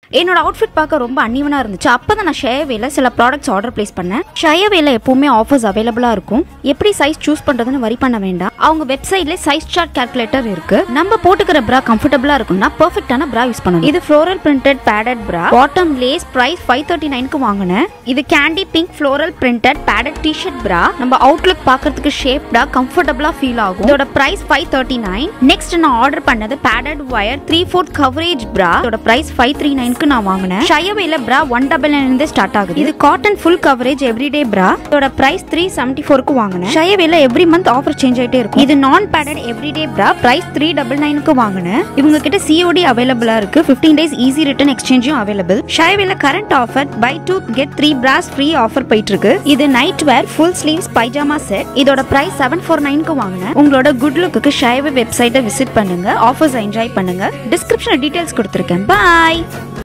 என்னோட அவுட்ஃபிட் பார்க்க ரொம்ப அன்னிவனா இருந்துச்சு. அப்பதான் நான் ஷயவேல சில ப்ராடக்ட்ஸ் ஆர்டர் பிளேஸ் பண்ணேன். ஷயவேல எப்பவுமே ஆஃபர்ஸ் அவைலபிளா இருக்கும். எப்படி சைஸ் சூஸ் பண்றதுன்னு வரி பண்ண வேண்டாம். அவங்க வெப்சைட்ல சைஸ் சார்ட் கால்குலேட்டர் இருக்கு. நம்ம போட்டுக்கிற பிரா கம்ஃபர்டபுளா இருக்கும்னா பெர்ஃபெக்ட்டான பிரா யூஸ் பண்ணணும். இது floral printed padded bra. Bottom lace price 539க்கு வாங்குனேன். இது candy pink floral printed padded T-shirt bra. நம்ம அவுட்லுக் பார்க்கிறதுக்கு ஷேப்டா கம்ஃபர்டபுளா ஃபீல் ஆகும். இதோட பிரைஸ் 539. நெக்ஸ்ட் நான் ஆர்டர் பண்ணது பேடட் வயர் 3/4 கவரேஜ் பிரா. இதோட பிரைஸ் 539க்கு நான் வாங்குனேன். ஷயவேல பிரா 199 இருந்து ஸ்டார்ட் ஆகுது. இது காட்டன் ஃபுல் கவரேஜ் எவ்ரிடே பிரா. இதோட பிரைஸ் 374க்கு வாங்குனேன். ஷயவேல எவ்ரி மந்த் ஆஃபர் சேஞ்ச் ஆயிட்டே இருக்கும். இது நான் பேடட் எவ்ரிடே பிரா. பிரைஸ் 399க்கு வாங்குனேன். இவங்க கிட்ட COD அவைலபிளா இருக்கு. 15 days ஈஸி ரிட்டர்ன் எக்ஸ்சேஞ்சும் அவைலபிள். ஷயவேல current offer buy 2 get 3 bras free ஆஃபர் போயிட்டு இருக்கு. இது நைட் வேர் ஃபுல் ஸ்லீவ்ஸ் பைஜாமா செட். இதோட பிரைஸ் 749க்கு வாங்குனேன். உங்களோட குட் லுக்குக்கு ஷயவே வெப்சைட்டை விசிட் பண்ணுங்க. ஆஃபர்ஸ் என்ஜாய் பண்ணுங்க. டிஸ்கிரிப்ஷன்ல டீடைல்ஸ் கொடுத்திருக்கேன். பை.